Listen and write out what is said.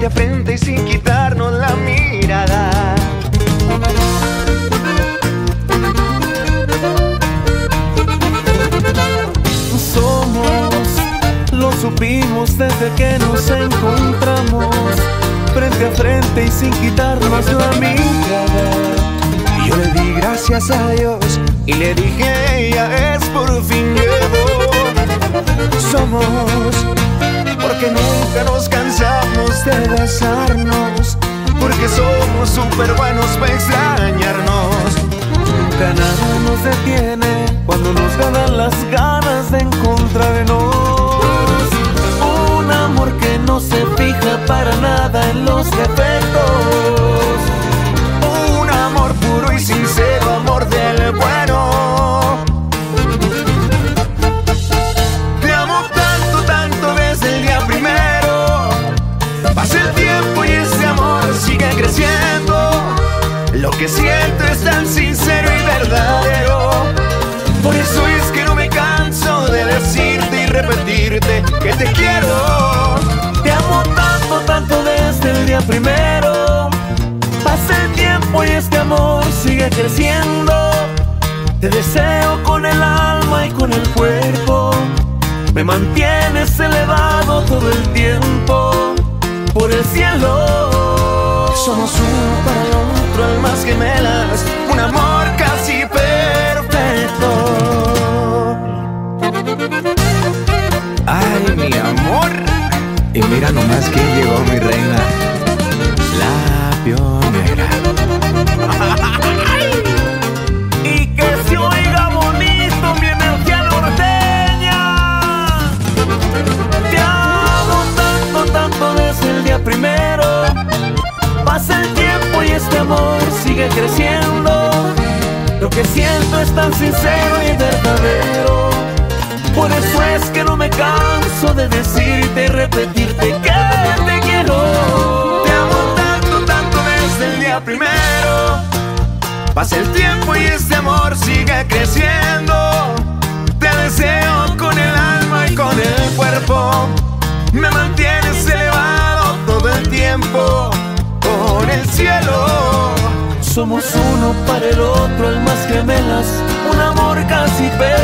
a frente y sin quitarnos la mirada. Lo supimos desde que nos encontramos frente a frente y sin quitarnos la mirada. Y yo le di gracias a Dios y le dije, ella es por fin llegó. Somos porque nunca nos cansamos de besarnos, porque somos súper buenos para extrañarnos. Nunca nada nos detiene cuando nos ganan las ganas de encontrarnos. Un amor que no se fija para nada en los defectos. Un amor puro y sincero, amor del bueno. Te amo tanto, tanto desde el día primero. Pasa el tiempo y ese amor sigue creciendo. Lo que siento es tan sincero y verdadero. Por eso es que no me canso de decirte y repetirte que te quiero. Te amo tanto, tanto desde el día primero. Pasa el tiempo y este amor sigue creciendo. Te deseo con el alma y con el cuerpo. Me mantienes elevado todo el tiempo por el cielo. Somos uno para el otro, almas gemelas, un amor casi perfecto. Ay, mi amor. Y mira nomás quién llegó, mi reina, la pionera. Y que se oiga bonito mi energía norteña. Te amo tanto, tanto desde el día primero. Pasa el tiempo y este amor sigue creciendo. Lo que siento es tan sincero y verdadero. Por eso es que no me canso de decirte y repetirte que te quiero. Te amo tanto, tanto desde el día primero. Pasa el tiempo y este amor sigue creciendo. Te deseo con el alma y con el cuerpo. Me mantienes elevado todo el tiempo por el cielo. Somos uno para el otro, almas gemelas, un amor casi perfecto.